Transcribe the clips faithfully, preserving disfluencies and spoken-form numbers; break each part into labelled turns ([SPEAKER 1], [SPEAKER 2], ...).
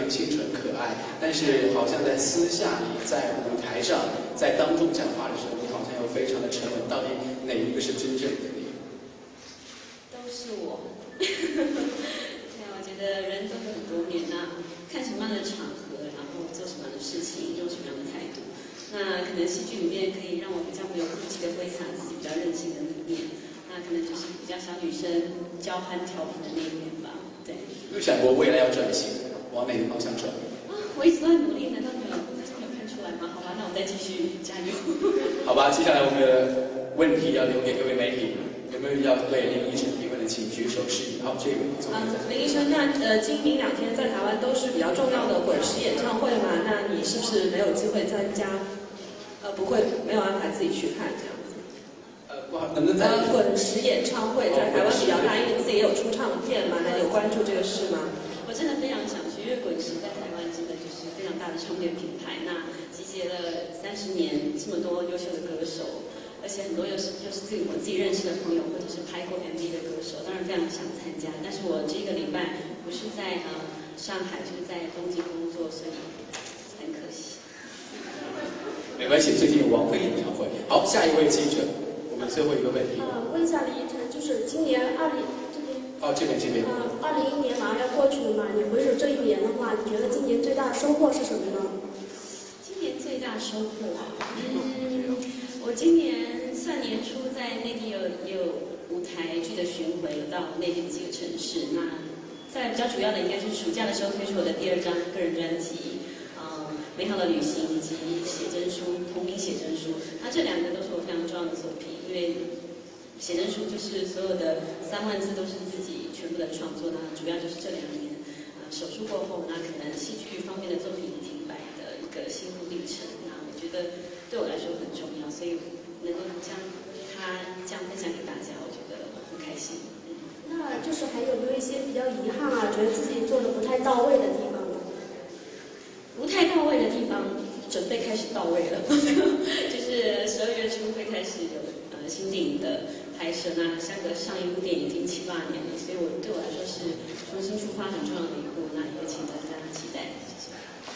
[SPEAKER 1] 清纯可爱，但是好像在私下里，在舞台上，在当众讲话的时候，你好像又非常的沉稳。到底哪一个是真正的你？
[SPEAKER 2] 都是我。对，我觉得人都有很多面啊，看什么样的场合，然后做什么样的事情，用什么样的态度。那可能戏剧里面可以让我比较没有顾忌的挥洒自己比较任性的那一面，那可能就是比较小女生娇憨调皮的那一面吧。对。
[SPEAKER 1] 有想过未来要转型，往哪个方向转？
[SPEAKER 2] 啊，我一直都在努力，难道没有没有看出来吗？好吧，那我再继续加油。
[SPEAKER 1] 好吧，接下来我们的问题要留给各位媒体，有没有要对林依晨提问的，请举手示意。好，这个
[SPEAKER 3] 啊，林依晨，那呃，今明两天在台湾都是比较重要的滚石演唱会嘛？那你是不是没有机会参加？呃，不会，没有安排自己去看这样子。
[SPEAKER 1] 呃，不好，能不能再？
[SPEAKER 3] 呃，滚石演唱会在台湾比较大，因为自己也有出唱片嘛，那你有关注这个事吗？
[SPEAKER 2] 我真的非常想去，因为滚石在台湾真的就是非常大的唱片品牌，那集结了三十年这么多优秀的歌手，而且很多又是又是自己我自己认识的朋友，或者是拍过 M V 的歌手，当然非常想参加。但是我这个礼拜不是在呃上海，就是在东京工作，所以很可惜。
[SPEAKER 1] 没关系，最近有王菲演唱会。好，下一位记者，我们最后一个问题。
[SPEAKER 4] 呃，问一下李依晨，就是今年二零这边。
[SPEAKER 1] 哦，这边这边。
[SPEAKER 4] 呃，二零一年马上要过去了嘛，你回首这一年的话，你觉得今年最大的收获是什么呢？
[SPEAKER 2] 今年最大收获啊，嗯，我今年算年初在内地有也有舞台剧的巡回，有到内地的几个城市。那在比较主要的应该是暑假的时候推出我的第二张个人专辑。美好的旅行以及写真书，同名写真书，那这两个都是我非常重要的作品，因为写真书就是所有的三万字都是自己全部的创作，那主要就是这两年，呃，手术过后，那可能戏剧方面的作品停摆的一个心路历程，那我觉得对我来说很重要，所以能够将它这样分享给大家，我觉得很开心。
[SPEAKER 4] 那就是还有没有一些比较遗憾啊，觉得自己做的不太到位的地方？
[SPEAKER 2] 不太到位的地方，准备开始到位了。就是十二月初会开始有呃新电影的拍摄，那相隔上一部电影已经七八年了，所以我对我来说是重新出发很重要的一步，那也请大家期待。谢谢。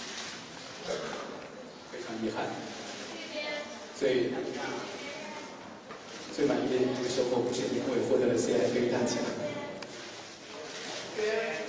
[SPEAKER 1] 非常遗憾。最最满意的一个收获不是因为获得了 C I 杯大奖。